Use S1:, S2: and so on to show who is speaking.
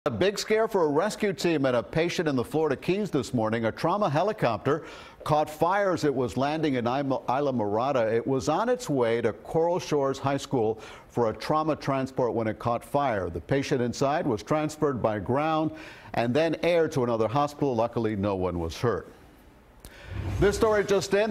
S1: A big scare for a rescue team and a patient in the Florida Keys this morning. A trauma helicopter caught fire as it was landing in Islamorada. It was on its way to Coral Shores High School for a trauma transport when it caught fire. The patient inside was transferred by ground and then air to another hospital. Luckily, no one was hurt. This story just in.